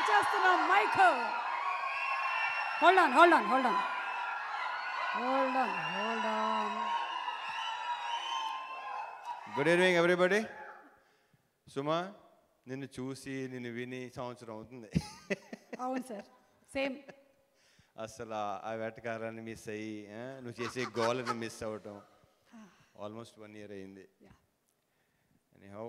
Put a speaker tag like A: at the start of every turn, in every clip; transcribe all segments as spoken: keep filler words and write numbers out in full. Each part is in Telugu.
A: ఇచ్చేస్తున్నాం mic. Hold on hold on hold on hold on hold on.
B: Good evening everybody. Suma, నిన్ను చూసి నిన్ను విని సంవత్సరం అవుతుంది.
A: అవును సార్, సేమ్.
B: అసలు ఆ వేటకారాన్ని మిస్ అయ్యి నువ్వు చేసే గోల్ని మిస్ అవ్వటం ఆల్మోస్ట్ వన్ ఇయర్ అయింది. Anyhow,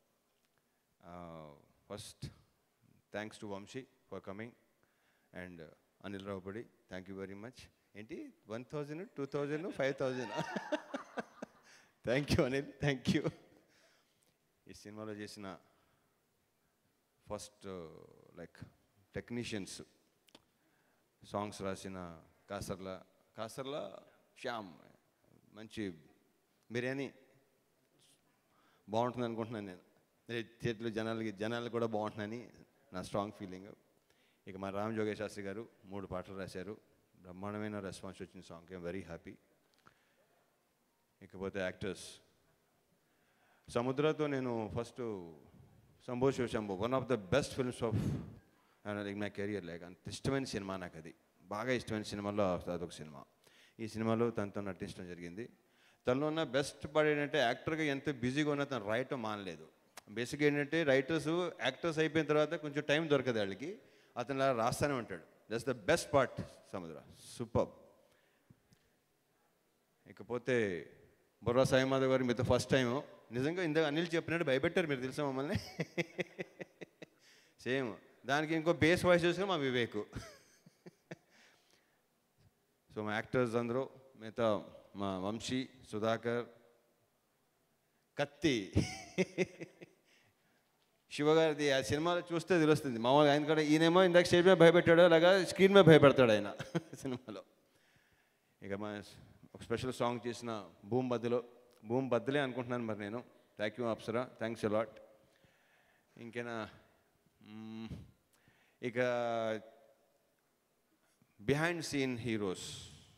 B: first thanks to Vamshi for coming and Anil Ravipudi, thank you very much. ఏంటి one thousand two thousand five thousand thank you Anil, thank you. ఈ సినిమాలో చేసిన ఫస్ట్ లైక్ టెక్నీషియన్స్, సాంగ్స్ రాసిన కాసర్ల కాసర్ల శ్యామ్, మంచి బిర్యానీ బాగుంటుంది అనుకుంటున్నాను నేను. చేతిలో జనాలకి జనాలు కూడా బాగుంటుందని నా స్ట్రాంగ్ ఫీలింగ్. ఇక మా రామ్ జోగేష్ శాస్త్రి గారు మూడు పాటలు రాశారు, బ్రహ్మాండమైన రెస్పాన్స్ వచ్చిన సాంగ్, ఐఎమ్ వెరీ హ్యాపీ. ఇకపోతే యాక్టర్స్, సముద్రతో నేను first Shambo Shiva Shambo one of the best films of like my career. Like అంత ఇష్టమైన సినిమా నాకు, అది బాగా ఇష్టమైన సినిమాలో అదొక సినిమా. ఈ సినిమాలో తనతో నటించడం జరిగింది. తనలో ఉన్న బెస్ట్ పార్ట్ ఏంటంటే యాక్టర్గా ఎంత బిజీగా ఉన్నా తను రాయటం మానలేదు. బేసిక్గా ఏంటంటే రైటర్స్ యాక్టర్స్ అయిపోయిన తర్వాత కొంచెం టైం దొరకదు వాళ్ళకి, అతను అలా రాస్తూనే ఉంటాడు. That's the best part Samudra, super. ఇకపోతే బుర్రా సాయి మాధవ్ గారు మీతో ఫస్ట్ టైం నిజంగా ఇందాక అనిల్ చెప్పినట్టు భయపెట్టారు మీరు, తెలుసా మమ్మల్ని. సేమ్ దానికి ఇంకో బేస్ వాయిస్ చూసుకుని మా వివేక్. సో మా యాక్టర్స్ అందరూ, మిగతా మా వంశీ, సుధాకర్, కత్తి, శివగారిది ఆ సినిమాలో చూస్తే తెలుస్తుంది మామూలుగా. ఆయన కూడా ఈయనేమో ఇందాక స్టేజ్ మీద భయపెట్టాడు, అలాగా స్క్రీన్ మీద భయపెడతాడు ఆయన సినిమాలో. ఇక మా ఒక స్పెషల్ సాంగ్ చేసిన భూమి బద్దలో, భూమి బద్దలే అనుకుంటున్నాను మరి నేను. Thank you Apsara, thanks a lot. ఇంకేనా, ఇక behind scene heroes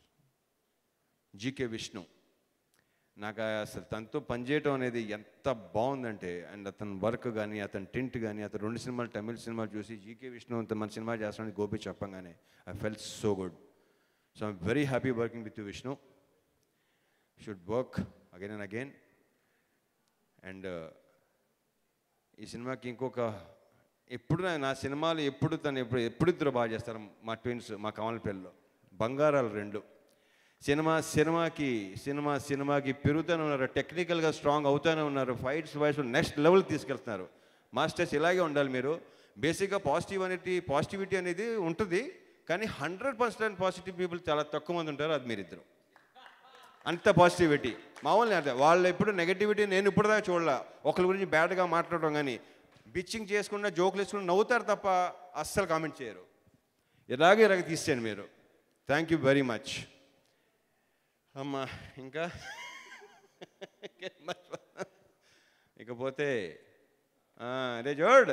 B: GK Vishnu. నాకు అసలు తనతో పనిచేయటం అనేది ఎంత బాగుందంటే, అండ్ అతని వర్క్ కానీ అతని టింట్ కానీ, అతను రెండు సినిమాలు తమిళ సినిమాలు చూసి జీకే విష్ణు అంత మన సినిమా చేస్తానని గోపి చెప్పంగానే I felt so good. So I'm very happy working with you Vishnu. Should work again and again. And ఈ సినిమాకి ఇంకొక, ఎప్పుడు నా సినిమాలు ఎప్పుడు తను ఎప్పుడు ఎప్పుడు ఇద్దరు బాగా చేస్తారు. మా ట్విన్స్, మా కమలపల్లిలో బంగారాలు రెండు. సినిమా సినిమాకి సినిమా సినిమాకి పెరుగుతూనే ఉన్నారు, టెక్నికల్గా స్ట్రాంగ్ అవుతూనే ఉన్నారు, ఫైట్స్ వైస్ నెక్స్ట్ లెవెల్ తీసుకెళ్తున్నారు. మాస్టర్స్ ఇలాగే ఉండాలి మీరు. బేసిక్గా పాజిటివ్ అనేది పాజిటివిటీ అనేది ఉంటుంది, కానీ హండ్రెడ్ పర్సెంట్ పాజిటివ్ పీపుల్ చాలా తక్కువ మంది ఉంటారు, అది మీరిద్దరు. అంత పాజిటివిటీ మామూలు అంటే వాళ్ళు ఎప్పుడు నెగటివిటీ నేను ఇప్పుడు దాకా చూడాల. ఒకరి గురించి బ్యాడ్గా మాట్లాడడం కానీ, బిచ్చింగ్ చేసుకున్న జోకులు వేసుకుని నవ్వుతారు తప్ప అస్సలు కామెంట్ చేయరు. ఇలాగే ఇలాగ తీసేయండి మీరు. Thank you very much. అమ్మా ఇంకా ఇకపోతే అరే జోడ్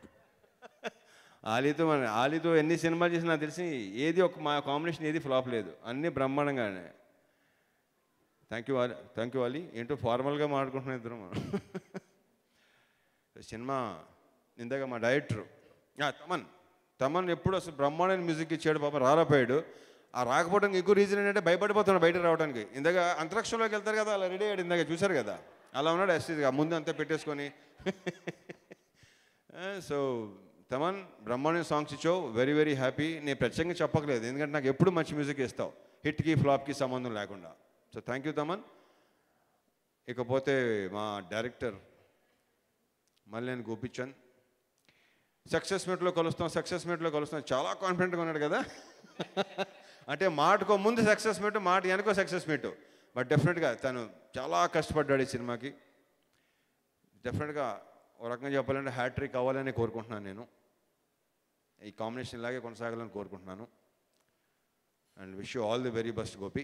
B: ఆలీతో మన ఆలీతో ఎన్ని సినిమాలు చేసినా నాకు తెలిసి ఏది ఒక మా కాంబినేషన్ ఏది ఫ్లాప్ లేదు, అన్నీ బ్రహ్మాండంగానే. Thank you Ali, thank you Ali. ఏంటో ఫార్మల్గా మాట్లాడుకుంటున్నాం ఇద్దరు మనం. సినిమా ఇందాక మా డైరెక్టరు తమన్ తమన్ ఎప్పుడు అసలు బ్రహ్మాండమైన మ్యూజిక్ ఇచ్చాడు, పాప రారాపోయాడు. ఆ రాకపోవడానికి ఎక్కువ రీజన్ ఏంటంటే భయపడిపోతున్నాడు బయటకు రావడానికి. ఇందాక అంతరిక్షంలోకి వెళ్తారు కదా, అలా రెడీ అయ్యాడు, ఇందాక చూశారు కదా, అలా ఉన్నాడు ఎస్టీగా ముందు అంతా పెట్టేసుకొని. సో తమన్ బ్రహ్మాండమైన సాంగ్స్ ఇచ్చావు, వెరీ వెరీ హ్యాపీ. నేను ప్రత్యేకంగా చెప్పకలేదు, ఎందుకంటే నాకు ఎప్పుడు మంచి మ్యూజిక్ ఇస్తావు, హిట్కి ఫ్లాప్కి సంబంధం లేకుండా. So thank you Thaman. ఇకపోతే మా డైరెక్టర్ మలినేని గోపిచంద్, సక్సెస్ మీట్లో కలుస్తాం సక్సెస్ మీట్లో కలుస్తాం చాలా కాన్ఫిడెంట్గా ఉన్నాడు కదా. అంటే మాటకో ముందు సక్సెస్ మీట్, మాట వెనకో సక్సెస్ మీట్. బట్ డెఫినెట్గా తను చాలా కష్టపడ్డాడు ఈ సినిమాకి. డెఫినెట్గా ఒక రకంగా చెప్పాలంటే హ్యాట్రిక్ అవ్వాలని కోరుకుంటున్నాను నేను. ఈ కాంబినేషన్ ఇలాగే కొనసాగాలని కోరుకుంటున్నాను. And wish you all the very best Gopi.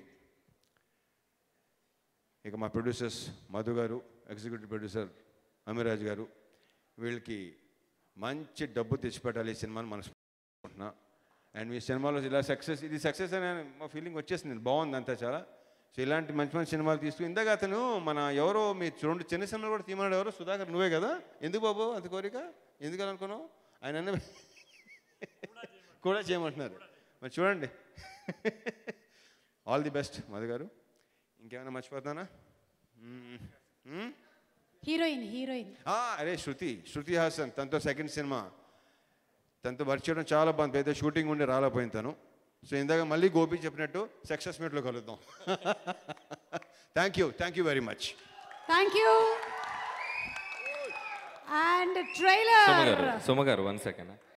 B: ఇక మా ప్రొడ్యూసర్స్ మధు గారు, ఎగ్జిక్యూటివ్ ప్రొడ్యూసర్ అమ్మిరాజు గారు, వీళ్ళకి మంచి డబ్బు తెచ్చిపెట్టాలి ఈ సినిమాని మనసుకుంటున్నా. అండ్ మీ సినిమాలో ఇలా సక్సెస్, ఇది సక్సెస్ అనే మా ఫీలింగ్ వచ్చేసింది, బాగుంది అంతా చాలా. సో ఇలాంటి మంచి మంచి సినిమాలు తీసుకుని, ఇందాక అతను మన ఎవరో మీ రెండు చిన్న సినిమాలు కూడా తీయమన్నాడు, ఎవరో సుధాకర్ నువ్వే కదా, ఎందుకు బాబు అంత కోరిక, ఎందుకని అనుకున్నావు ఆయన అన్న కూడా చేయమంటున్నారు. మరి చూడండి. ఆల్ ది బెస్ట్ మధు గారు. ఇంకేమైనా మర్చిపోతానా?
A: హీరోయిన్ హీరోయిన్
B: అరే శృతి శృతి హాసన్, తనతో సెకండ్ సినిమా, తనతో వర్క్ చేయడం చాలా బాగుంది. పెద్ద షూటింగ్ ఉండి రాలేకపోయింది తను. సో ఇందాక మళ్ళీ గోపి చెప్పినట్టు సక్సెస్ మీట్లో కలుద్దాం. Thank you thank you very much.
A: Thank you. And trailer
C: Suma garu Suma గారు వన్ సెకండ్.